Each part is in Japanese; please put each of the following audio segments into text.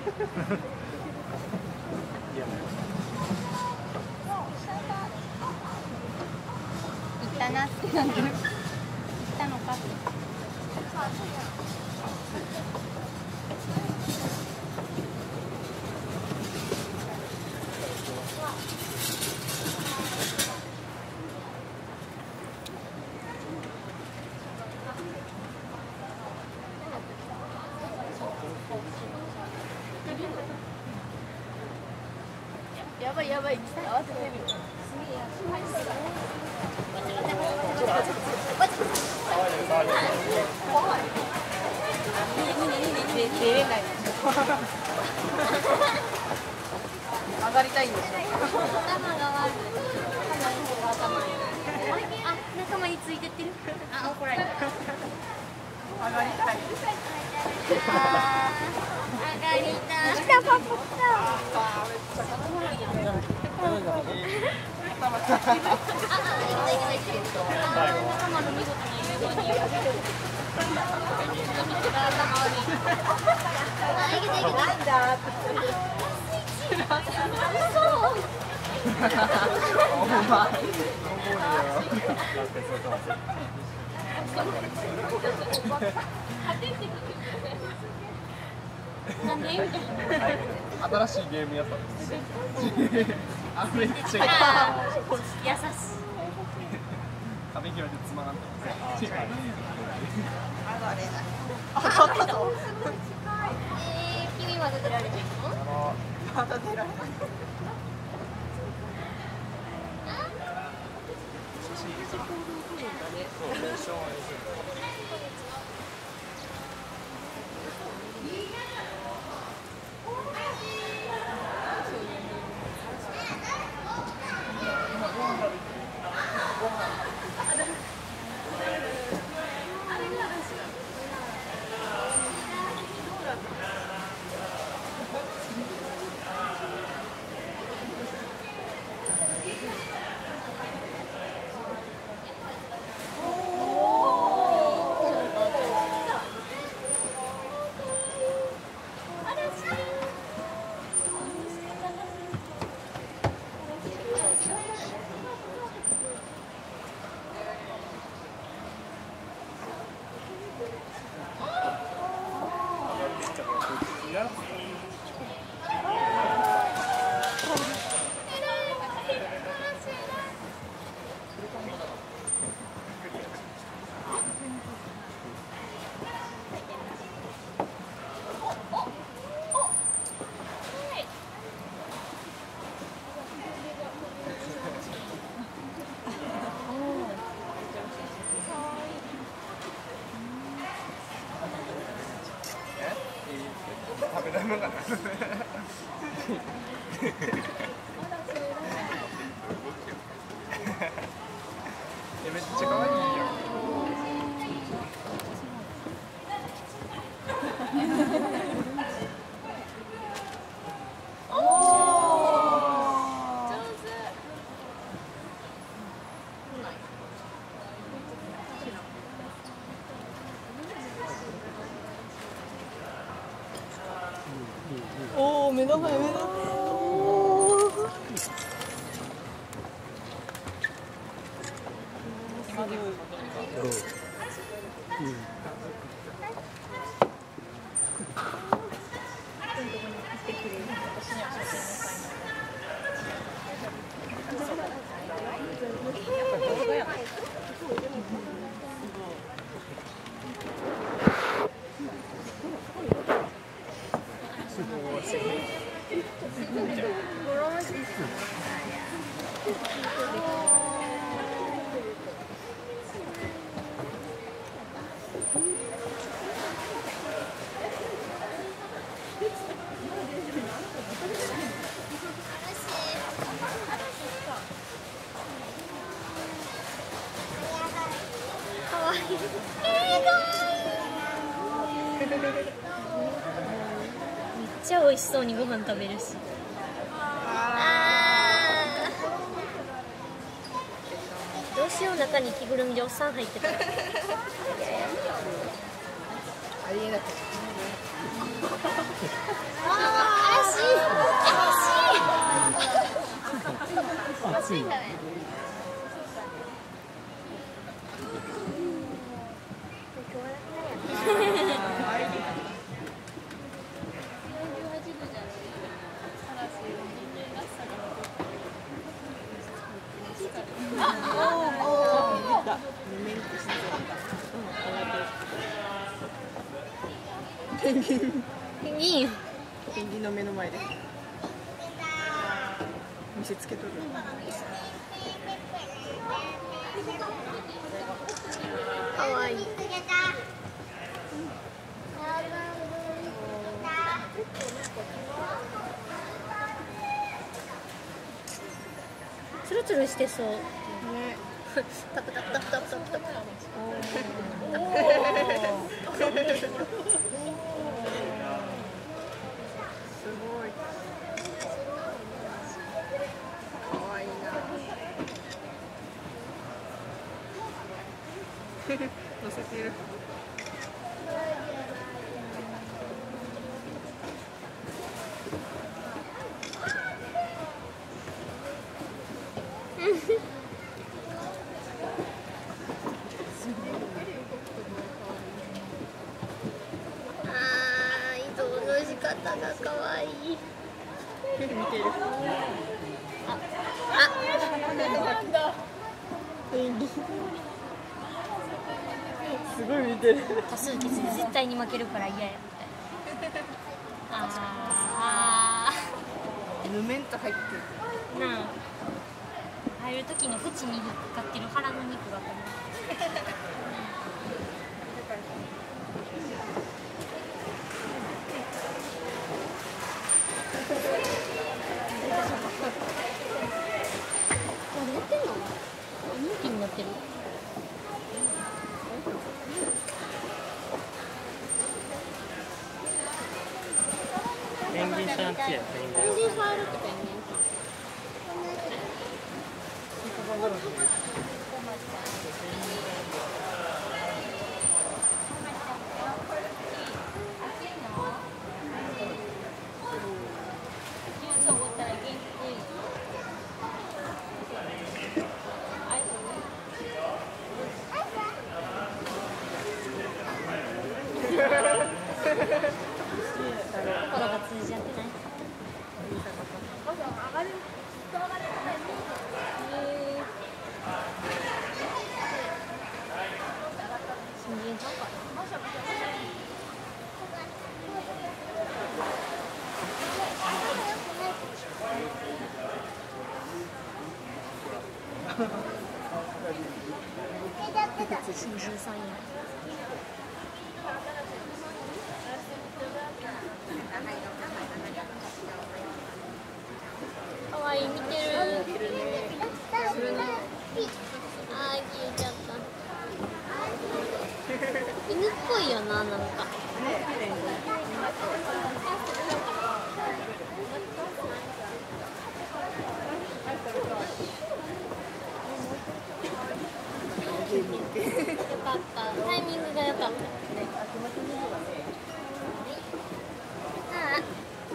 ったなって感じ。行ったのかって。やばいやばい、慌ててる。出れない。上がりたいんでしょ。頭が悪い。あ、仲間についてってる。あ、怒られた。上がりたい。上がりたい。来たパパ来た。 新しいゲーム屋さんです。あ、めっちゃ優しい。壁際でつまらんとます。上がれない。あ、勝ったぞ。 君まだ出られないの？ まだ出られない。食べないもんかな。めっちゃ可愛いよ。 おお、目の前目の前。 めっちゃ美味しそうにご飯食べるし。どうしよう、中に着ぐるみでおっさん入ってたら。ありえなくて。 ペンギンの目の前で見せつけとる。 かわいい。ツルツルしてそう。ね。タプタプタプタプタプタプ。 乗せている。 あー、移動の仕方が可愛い。 見てる。 なんだ。 すごい見てる。 多数決で絶対に負けるから嫌やみたいな。あぬめんと入ってる。 なあ。入る時の縁に引っかかってる腹の肉が何やってんの？人気になってる。 ペンギンさんちや、ペンギン。 ペンギン触るってペンギン。心が通じ合ってない。新人さんかな。新人さんや。かわいい、見てる。するね。あー、消えちゃった。犬っぽいよな、なんか。よかった。タイミングが良かった。ああ。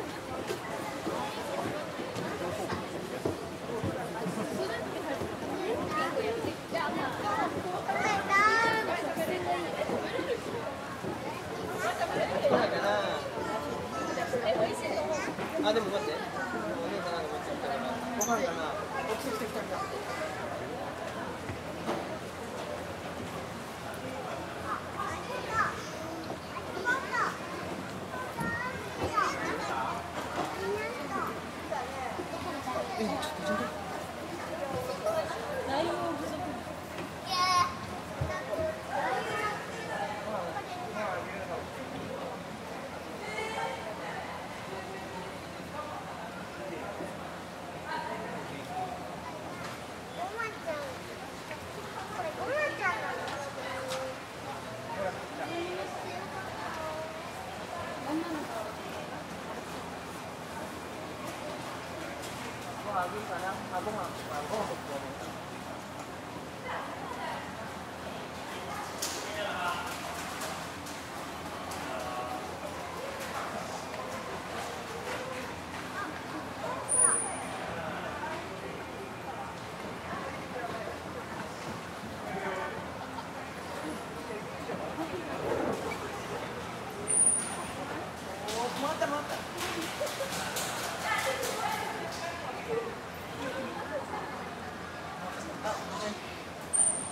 あ、でも待って。お姉さんなんか持っちゃったから。わかるかな。落ちてきたんだ。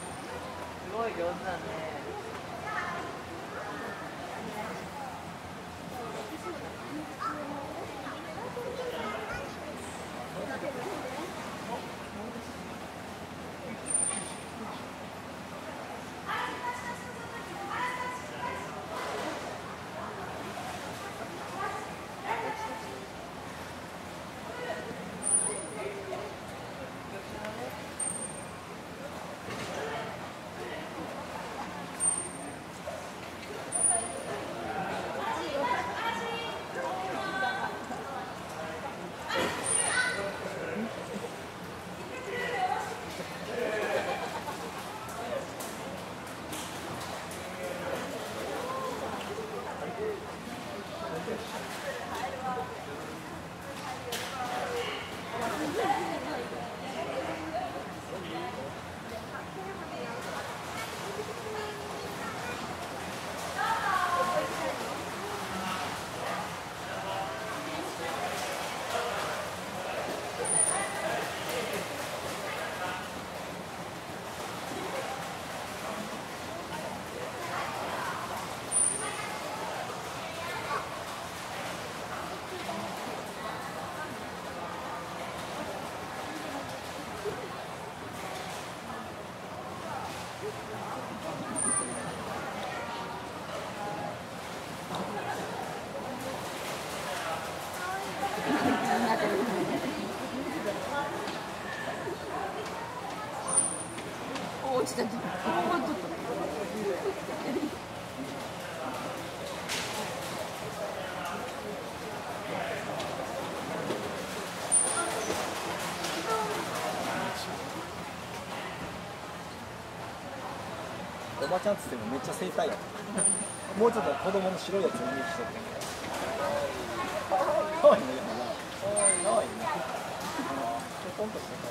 すごい上手だね。 した。 おばちゃんっつってもめっちゃ生態やもうちょっと子供の白いやつをイメージしとってかわいいねかわいいねトンとして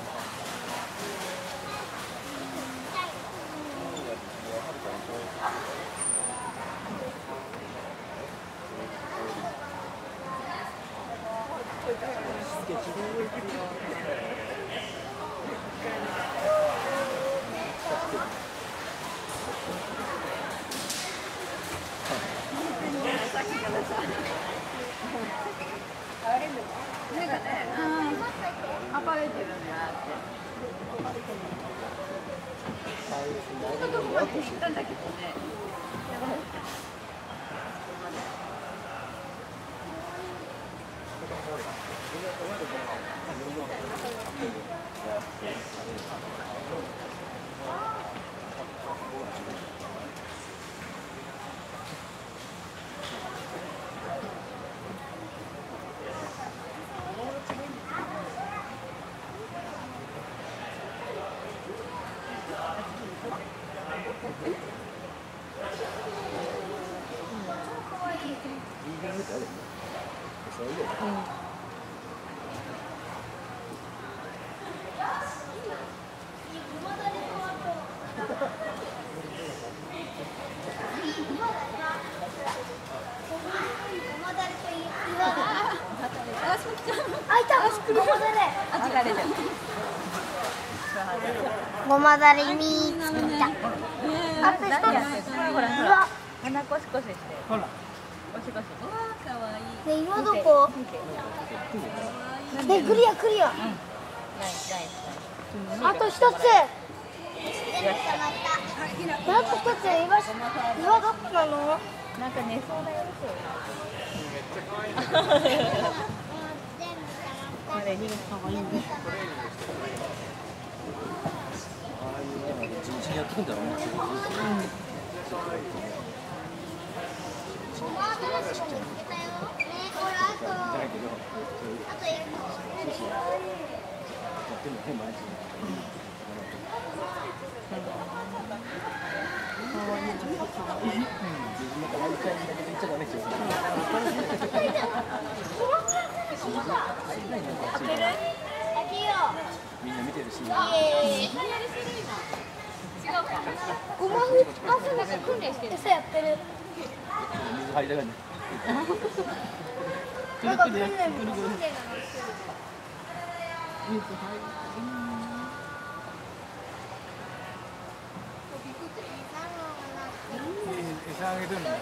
ごまだれ見つけた。あと一つ。 ほらほら。鼻コシコシして。 ほらコシコシ。わあ、可愛い。 ね、今どこ？ね、クリアクリア。 ナイスナイス。 あと一つ。あと一つ岩どこなの？ なんか寝そうだよ。これリン可愛いね。 地道にやってくんだろうね。みんな見てるし。 ごまふあ、そうです。訓練してる。餌やってる。 水入りたがるね。 なんか訓練もしてる。 餌あげてるんだ。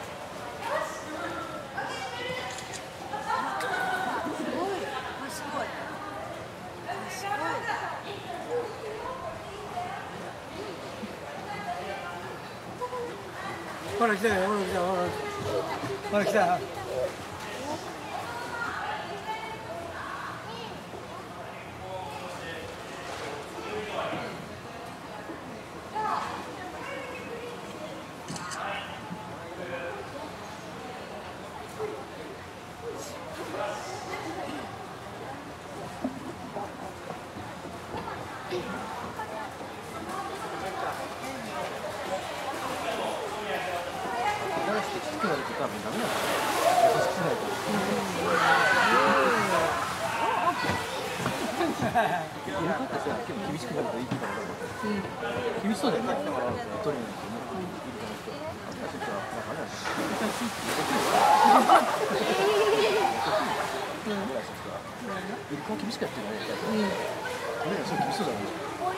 ほら来たよ、ほら来た、ほら来た。多分ダメだ。優しくしないと。イルカってさ、結構厳しくなるといいって言ったから。厳しそうだよね。だから取りに行ってね。イルカの人。あとはなんか優しいって優しい。イルカは厳しくやってるよね。俺らそう厳しそうだよね。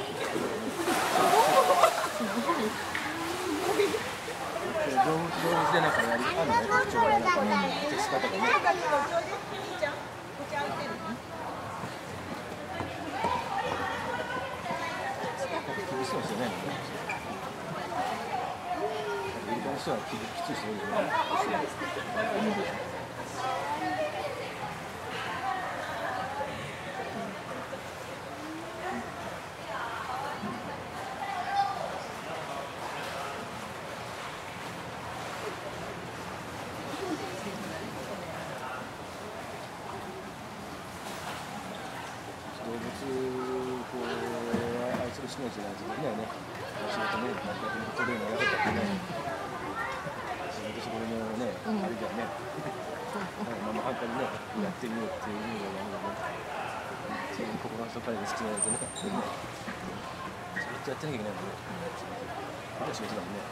動物でなんかやりあるね、特徴がなんか手仕方がね。厳しそうですよね。イルカの人はきつい人多いよね。 こう愛する人たちが自分ではね仕事ねやってることでもやったってね仕事そこでもねあれじゃねまあ反対にねやってみようっていう意味があるので自分心の底から好きなやつねずっとやってなきゃいけないもんねある仕事だもんね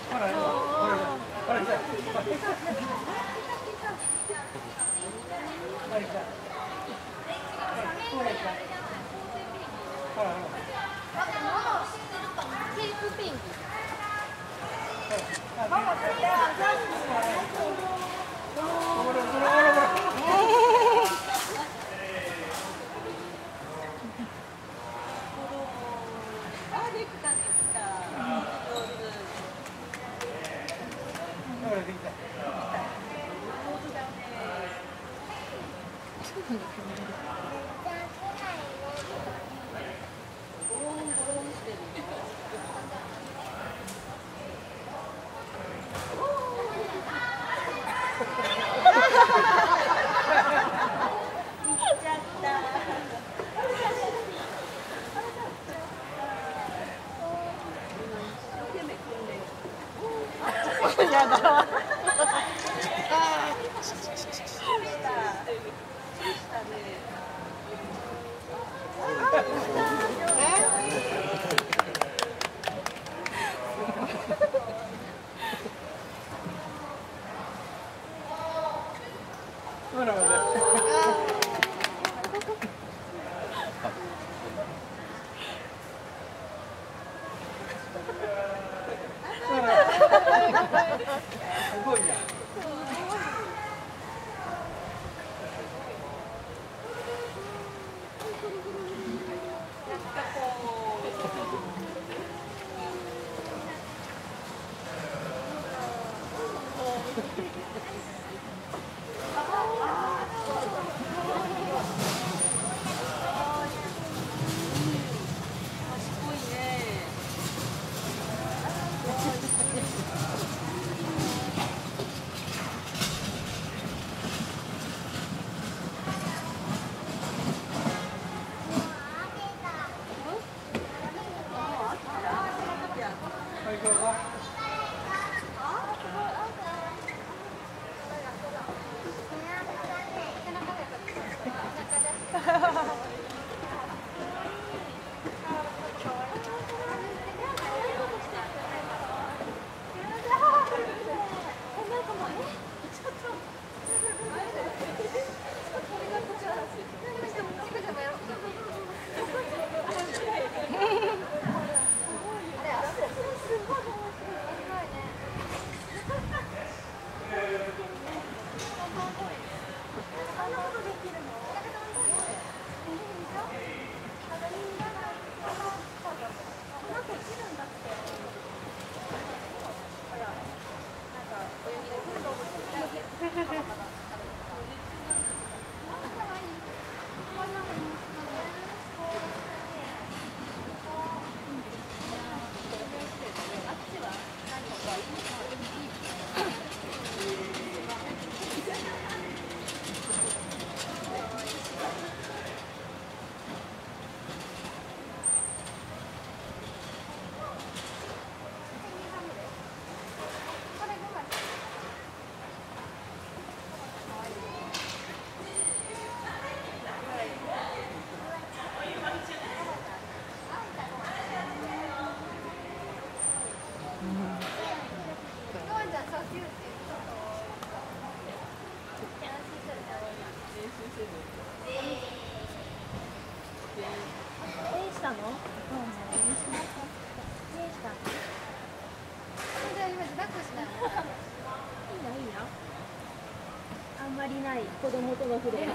あんまりない子供との触れ合い。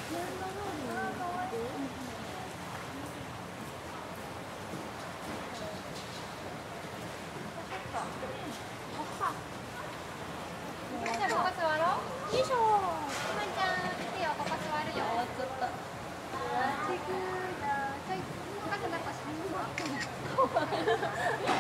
じゃあここ座ろう。よいしょ。くまちゃん、いいよ、ここ座るよ。ちょっと。ちょい。深く抱っこします。